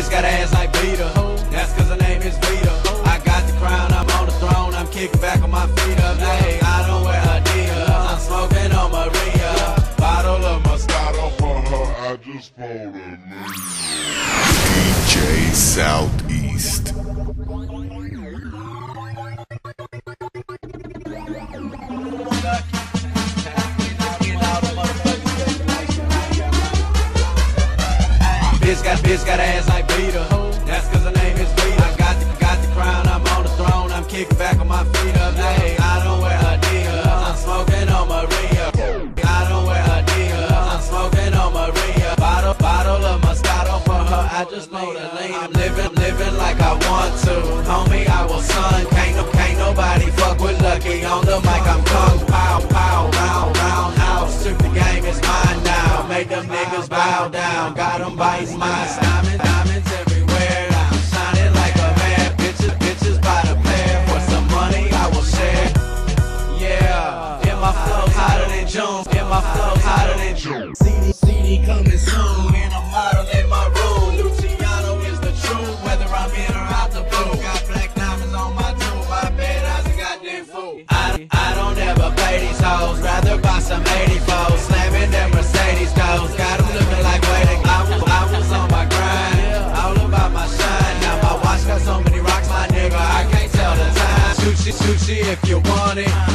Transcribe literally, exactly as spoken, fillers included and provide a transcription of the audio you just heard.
bitch got ass like Vita. That's cause her name is Vita. I got the crown, I'm on the throne, I'm kicking back on my feet up. Hey, I don't wear Adidas, I'm smoking on Maria. Bottle of Moscato for her, I just bought a D J Southeast. Bitch got, bitch got ass like Vita. That's cause her name is Vita. I got the, got the crown, I'm on the throne, I'm kicking back on my feet up. Hey, I don't wear Adidas, I'm smoking on Maria. I don't wear Adidas, I'm smoking on Maria. Bottle, bottle of Moscato for her, I just made a lean. I'm living, living like I want to. Homie, I was son, can't, no, can't nobody fuck with Lucky. On the mic, I'm kung pow, pow, round, round house. Took the game, it's mine now. Made them niggas bow down, got them by his mind. Diamonds, diamonds everywhere, I'm shining like a man. Bitches, bitches by the pair, for some money I will share. Yeah, in my flow hotter than June, in my flow hotter than June. C D, C D coming soon, and I'm model in my room. Luciano is the truth, whether I'm in or out the blue. Got black diamonds on my tube, my bed, I was a goddamn fool. I, I don't ever pay these hoes, rather buy some eighty-fours, slamming them Mercedes doors. Got them looking like waiting. I was, I was on my grind, all about my shine. Now my watch got so many rocks, my nigga, I can't tell the time. Sushi, sushi if you want it.